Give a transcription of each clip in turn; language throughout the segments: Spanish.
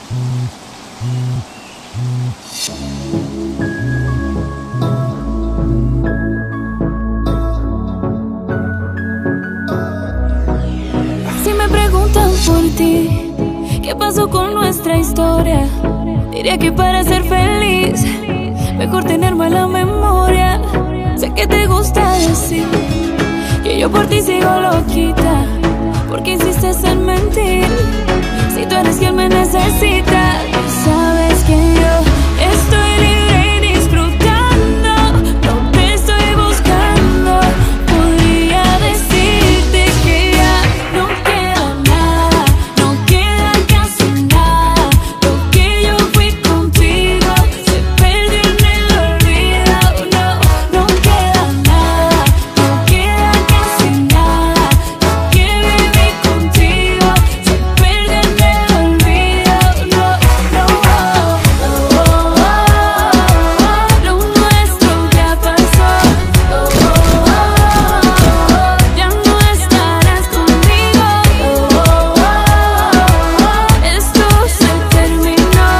Si me preguntan por ti, ¿qué pasó con nuestra historia? Diría que para ser feliz, mejor tener mala memoria. Sé que te gusta decir que yo por ti sigo loquita, porque insistes en mentir. Si tú eres quien me necesita, sabes que yo estoy libre y disfrutando. No te estoy buscando. Podría decirte que ya no queda nada, no queda casi nada. Lo que yo fui contigo se perdió en el olvido. No queda nada, no queda casi nada. Lo que viví contigo se perdió en el olvido. Lo nuestro ya pasó. Ya no estarás conmigo. Esto se terminó.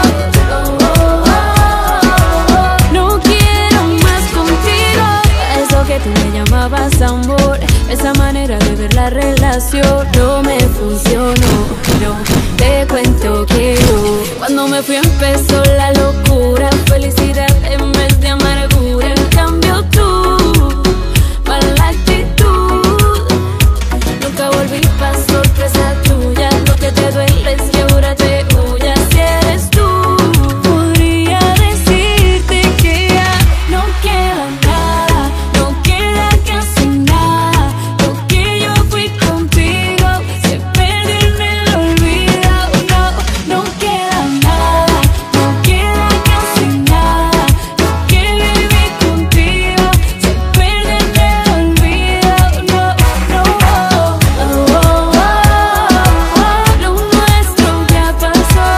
No quiero más contigo. Eso que tú me llamabas amor, esa manera de ver la relación no me funcionó. No te cuento que yo, cuando me fui empezó la locura. Felicidad en vez de amargura. En cambio tú, mala actitud. Nunca volví pa' sorpresa tuya. Lo que te duele es que ahora te huyas. Si eres tú, podría decirte que ya no queda nada, no queda casi nada. Lo que yo fui contigo se perdió en el olvido. No queda nada, no queda casi nada. Lo que viví contigo se perdió en el olvido. Lo nuestro ya pasó.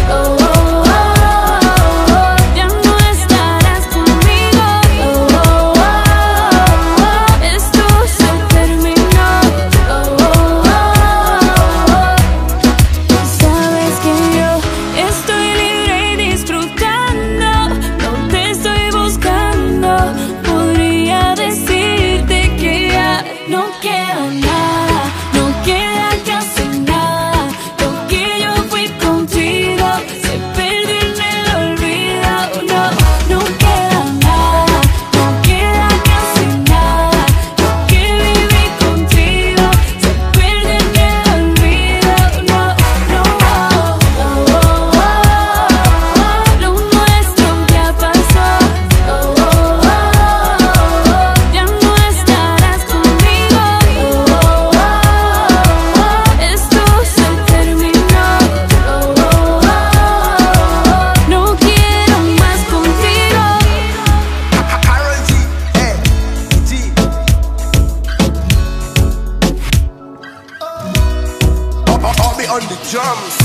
Ya no estarás conmigo. Esto se terminó. Sabes que yo estoy libre y disfrutando. No te estoy buscando. Podría decirte que ya no queda nada, no queda casi nada. Lo que yo fui contigo se perdió en el olvido. No queda nada, no queda casi nada. Lo que viví contigo se perdió en el olvido. Lo nuestro ya pasó. Ya no estarás conmigo. Esto se terminó. No quiero más contigo. Karol G, G. I'll be on the drums.